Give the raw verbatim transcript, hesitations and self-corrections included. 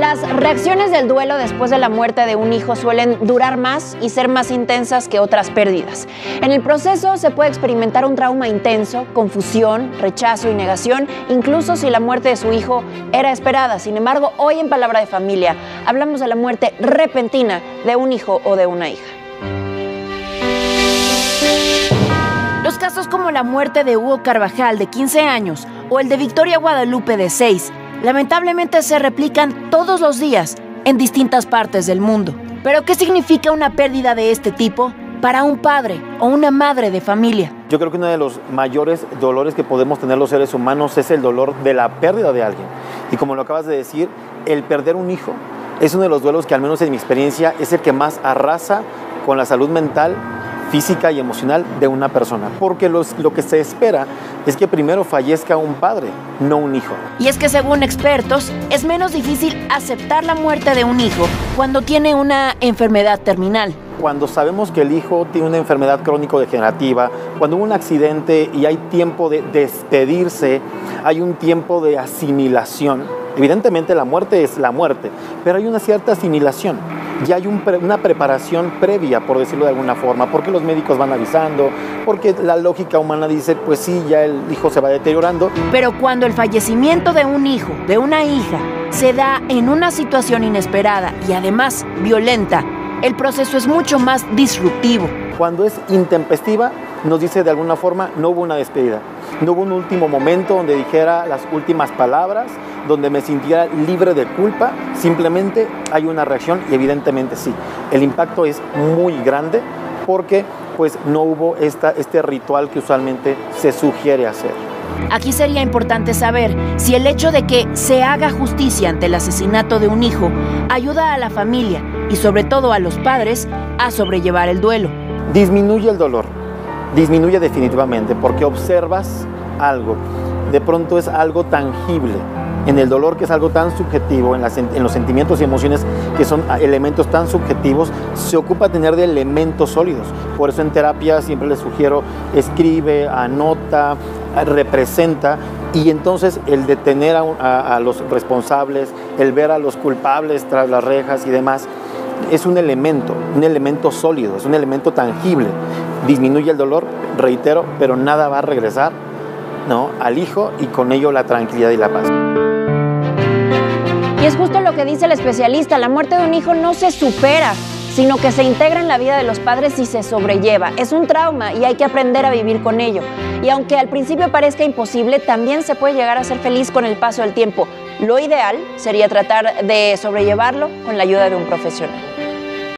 Las reacciones del duelo después de la muerte de un hijo suelen durar más y ser más intensas que otras pérdidas. En el proceso se puede experimentar un trauma intenso, confusión, rechazo y negación, incluso si la muerte de su hijo era esperada. Sin embargo, hoy en Palabra de Familia hablamos de la muerte repentina de un hijo o de una hija. Los casos como la muerte de Hugo Carvajal, de quince años, o el de Victoria Guadalupe, de seis, lamentablemente se replican todos los días en distintas partes del mundo. ¿Pero qué significa una pérdida de este tipo para un padre o una madre de familia? Yo creo que uno de los mayores dolores que podemos tener los seres humanos es el dolor de la pérdida de alguien. Y como lo acabas de decir, el perder un hijo es uno de los duelos que, al menos en mi experiencia, es el que más arrasa con la salud mental, física y emocional de una persona, porque los, lo que se espera es que primero fallezca un padre, no un hijo. Y es que, según expertos, es menos difícil aceptar la muerte de un hijo cuando tiene una enfermedad terminal. Cuando sabemos que el hijo tiene una enfermedad crónico-degenerativa, cuando hubo un accidente y hay tiempo de despedirse, hay un tiempo de asimilación. Evidentemente la muerte es la muerte, pero hay una cierta asimilación. Ya hay un pre, una preparación previa, por decirlo de alguna forma, porque los médicos van avisando, porque la lógica humana dice, pues sí, ya el hijo se va deteriorando. Pero cuando el fallecimiento de un hijo, de una hija, se da en una situación inesperada y además violenta, el proceso es mucho más disruptivo. Cuando es intempestiva, nos dice de alguna forma, no hubo una despedida. No hubo un último momento donde dijera las últimas palabras, donde me sintiera libre de culpa. Simplemente hay una reacción y evidentemente sí. El impacto es muy grande porque pues, no hubo esta, este ritual que usualmente se sugiere hacer. Aquí sería importante saber si el hecho de que se haga justicia ante el asesinato de un hijo ayuda a la familia y sobre todo a los padres a sobrellevar el duelo. Disminuye el dolor, disminuye definitivamente porque observas algo, de pronto es algo tangible. En el dolor, que es algo tan subjetivo, en, las, en los sentimientos y emociones, que son elementos tan subjetivos, se ocupa tener de elementos sólidos. Por eso en terapia siempre les sugiero, escribe, anota, representa, y entonces el detener a, a, a los responsables, el ver a los culpables tras las rejas y demás, es un elemento, un elemento sólido, es un elemento tangible. Disminuye el dolor, reitero, pero nada va a regresar, ¿no?, al hijo, y con ello la tranquilidad y la paz. Y es justo lo que dice el especialista, la muerte de un hijo no se supera, sino que se integra en la vida de los padres y se sobrelleva. Es un trauma y hay que aprender a vivir con ello. Y aunque al principio parezca imposible, también se puede llegar a ser feliz con el paso del tiempo. Lo ideal sería tratar de sobrellevarlo con la ayuda de un profesional.